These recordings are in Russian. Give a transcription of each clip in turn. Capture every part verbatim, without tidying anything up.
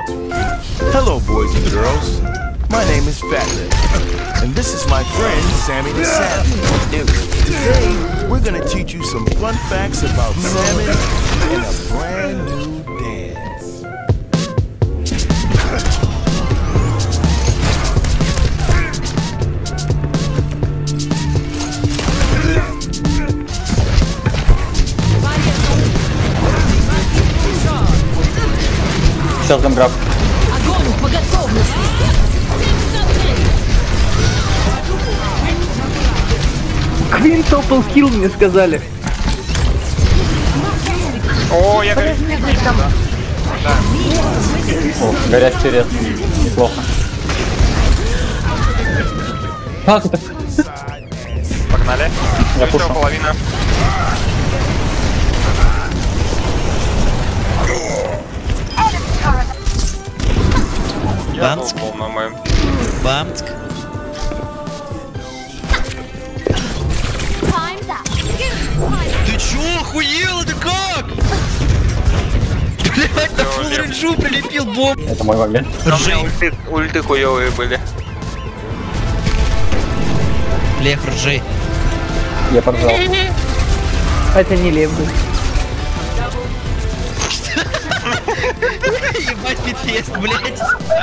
Hello, boys and girls. My name is Fatlip, and this is my friend Sammy the Salmon. Today, we're gonna teach you some fun facts about salmon and a brand new dance. Сейчас дам граф. Огонь по готовности! Квинтопл килл мне сказали. О, я говорю. О, горячий рез. Неплохо. Как это? Погнали. Я Еще пушу. половина. Я Бамск. был на моем. Бамск. Ты чё, охуел? Это как? Блять, на фулл рейнджу прилепил бомб. Это мой вагон. У меня Ржи. ульты, ульты хуёвые были. Лев, ржи. Я поржал. Это не лев был. Ебать, Питфест, блять.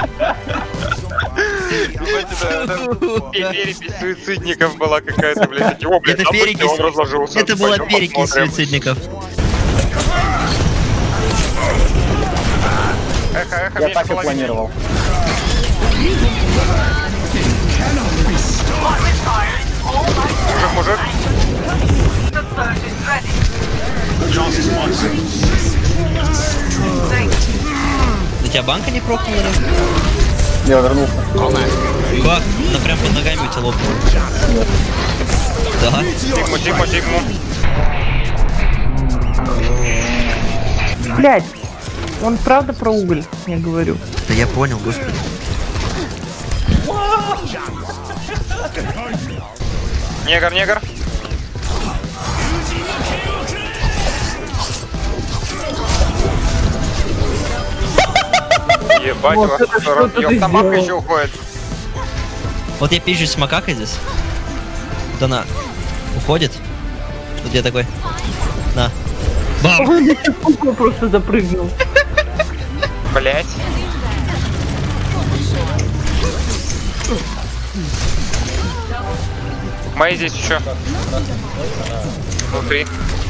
Перепись суицидников была какая-то, блядь. О, блядь, Это обычно перекись. он разложился. Это была Пойдем перекись посмотрим. суицидников. Эхо, эхо, Я меньше так и половины. планировал. Мужик, мужик. На тебя банка не прокнула, да? Я вернулся. Как? Она прям под ногами у тебя лопнула. Да? Тихо, тихо, тихо. Блять, он правда про уголь, я говорю. Да я понял, господи. Негр, негр. Ебать, у Вот вас это что ты тут собака сделал? еще уходит. Вот я пизжусь с макакой здесь. Вот она уходит. Тут я такой. На. Бам! Он на секунду просто запрыгнул. Блять. Мои здесь еще. Внутри.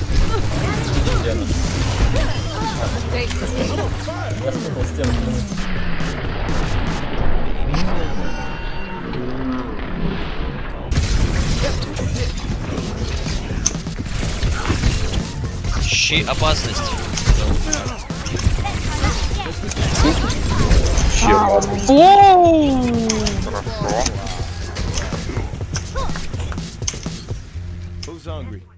Щи опасность. Хорошо. Who's hungry?